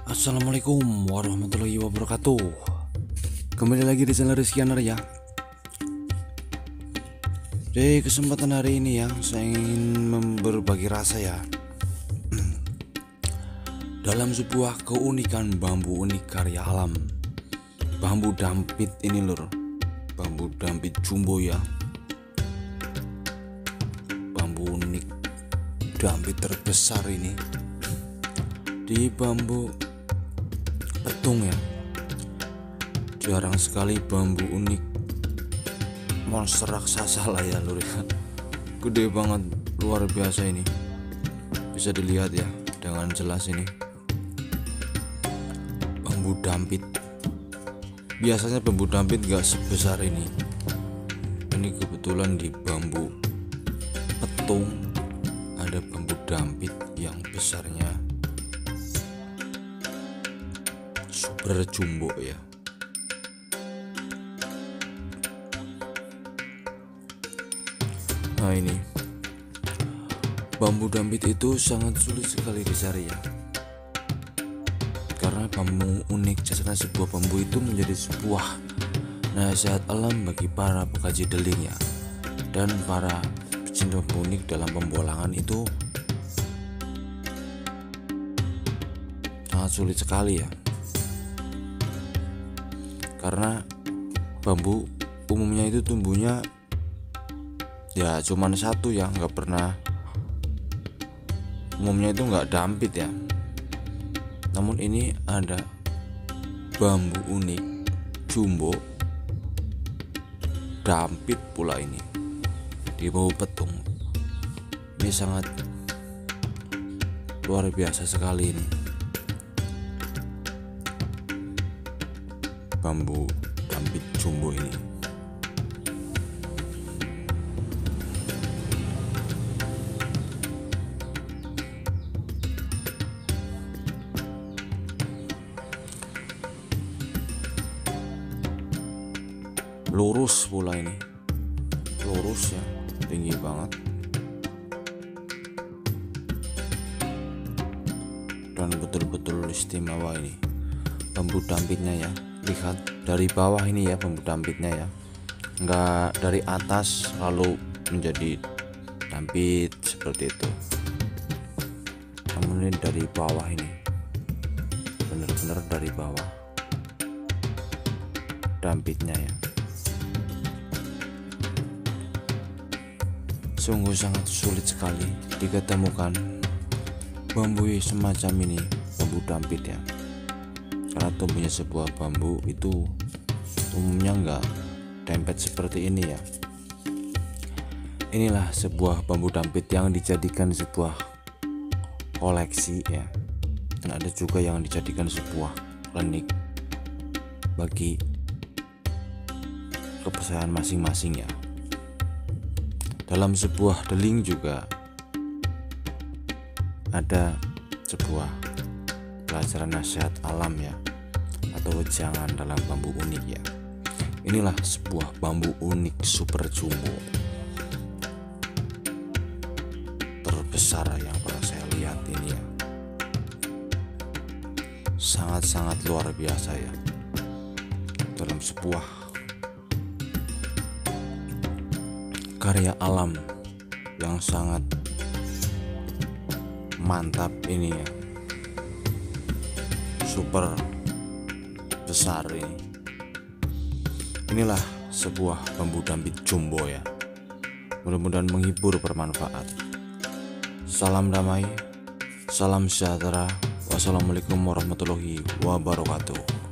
Assalamualaikum warahmatullahi wabarakatuh. Kembali lagi di channel Rizky Anar ya. Di kesempatan hari ini ya, saya ingin berbagi rasa ya dalam sebuah keunikan bambu unik karya alam. Bambu dampit ini lur, bambu dampit jumbo ya. Bambu unik dampit terbesar ini di bambu petung ya. Jarang sekali bambu unik monster raksasa lah ya lur ya. Gede banget, luar biasa ini. Bisa dilihat ya dengan jelas ini. Bambu dampit. Biasanya bambu dampit gak sebesar ini. Ini kebetulan di bambu petung ada bambu dampit yang besarnya super jumbo ya. Nah ini bambu dampit itu sangat sulit sekali dicari ya, karena bambu unik jasanya sebuah bambu itu menjadi sebuah nasihat alam bagi para pekaji deling ya, dan para pecinta bambu unik dalam pembolangan itu sangat sulit sekali ya. Karena bambu umumnya itu tumbuhnya ya cuman satu ya, nggak pernah, umumnya itu nggak dampit ya. Namun ini ada bambu unik jumbo dampit pula ini di bambu petung. Ini sangat luar biasa sekali ini bambu dampit jumbo ini. Lurus pula ini, lurus ya, tinggi banget, dan betul-betul istimewa ini bambu dampitnya ya. Lihat dari bawah ini ya bambu dampitnya ya, enggak dari atas lalu menjadi dampit seperti itu, namun ini dari bawah ini, benar-benar dari bawah dampitnya ya. Sungguh sangat sulit sekali diketemukan bambu semacam ini, bambu dampit ya. Karena tumbuhnya sebuah bambu itu umumnya enggak dempet seperti ini ya. Inilah sebuah bambu dampit yang dijadikan sebuah koleksi ya, dan ada juga yang dijadikan sebuah klinik bagi kepercayaan masing-masing ya. Dalam sebuah deling juga ada sebuah pelajaran nasihat alam ya, atau wejangan dalam bambu unik ya. Inilah sebuah bambu unik super jumbo terbesar yang pernah saya lihat ini ya. Sangat-sangat luar biasa ya, dalam sebuah karya alam yang sangat mantap ini ya, super besar ini. Inilah sebuah bambu dampit jumbo ya. Mudah-mudahan menghibur, bermanfaat. Salam damai, salam sejahtera. Wassalamualaikum warahmatullahi wabarakatuh.